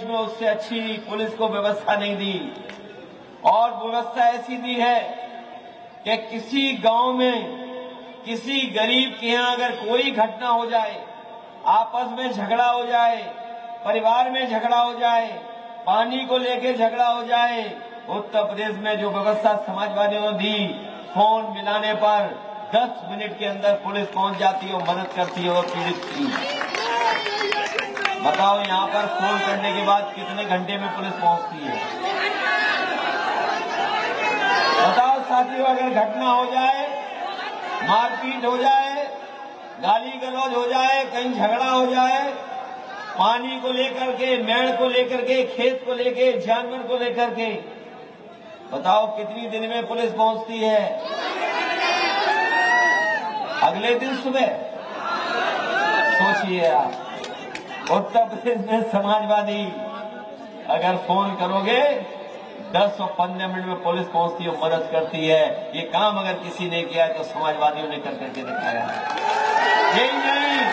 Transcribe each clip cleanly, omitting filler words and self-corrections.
में उससे अच्छी पुलिस को व्यवस्था नहीं दी, और व्यवस्था ऐसी दी है कि किसी गांव में किसी गरीब के यहां अगर कोई घटना हो जाए, आपस में झगड़ा हो जाए, परिवार में झगड़ा हो जाए, पानी को लेकर झगड़ा हो जाए, उत्तर प्रदेश में जो व्यवस्था समाजवादियों ने दी, फोन मिलाने पर 10 मिनट के अंदर पुलिस पहुंच जाती है और मदद करती है और पीड़ित की। बताओ यहां पर फोन करने के बाद कितने घंटे में पुलिस पहुंचती है? बताओ साथियों, अगर घटना हो जाए, मारपीट हो जाए, गाली गलौज हो जाए, कहीं झगड़ा हो जाए, पानी को लेकर के, मेड़ को लेकर के, खेत को लेकर, जानवर को लेकर के, बताओ कितनी दिन में पुलिस पहुंचती है? अगले दिन सुबह। सोचिए आप, उत्तर प्रदेश में समाजवादी अगर फोन करोगे 10 और 15 मिनट में पुलिस पहुंचती है, मदद करती है। ये काम अगर किसी ने किया है तो समाजवादियों ने कर करके दिखाया है। यही नहीं,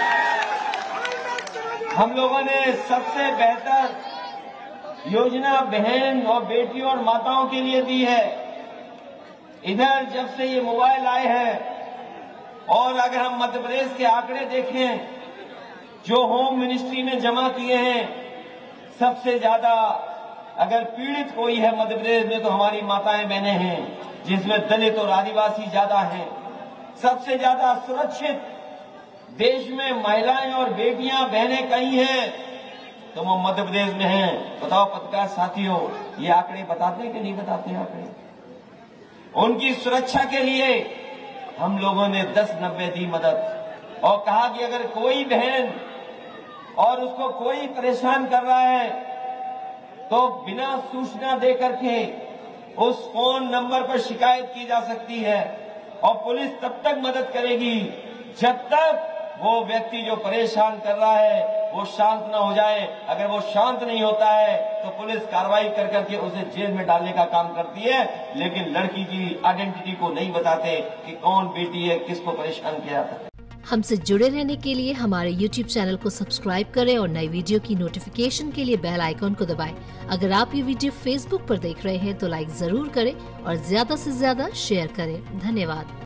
हम लोगों ने सबसे बेहतर योजना बहन और बेटियों और माताओं के लिए दी है। इधर जब से ये मोबाइल आए हैं, और अगर हम मध्य प्रदेश के आंकड़े देखें जो होम मिनिस्ट्री ने जमा किए हैं, सबसे ज्यादा अगर पीड़ित कोई है मध्य प्रदेश में तो हमारी माताएं बहनें हैं, जिसमें दलित और आदिवासी ज्यादा हैं। सबसे ज्यादा सुरक्षित देश में महिलाएं और बेटियां बहनें कहीं हैं तो वो मध्य प्रदेश में हैं। बताओ पत्रकार साथियों, ये आंकड़े बताते हैं कि नहीं बताते आंकड़े? उनकी सुरक्षा के लिए हम लोगों ने 10-90 दी मदद, और कहा कि अगर कोई बहन और उसको कोई परेशान कर रहा है तो बिना सूचना दे करके उस फोन नंबर पर शिकायत की जा सकती है, और पुलिस तब तक मदद करेगी जब तक वो व्यक्ति जो परेशान कर रहा है वो शांत न हो जाए। अगर वो शांत नहीं होता है तो पुलिस कार्रवाई कर करके उसे जेल में डालने का काम करती है, लेकिन लड़की की आइडेंटिटी को नहीं बताते कि कौन बेटी है, किसको परेशान किया था। हमसे जुड़े रहने के लिए हमारे YouTube चैनल को सब्सक्राइब करें और नई वीडियो की नोटिफिकेशन के लिए बेल आइकॉन को दबाएं। अगर आप ये वीडियो Facebook पर देख रहे हैं तो लाइक जरूर करें और ज्यादा से ज्यादा शेयर करें। धन्यवाद।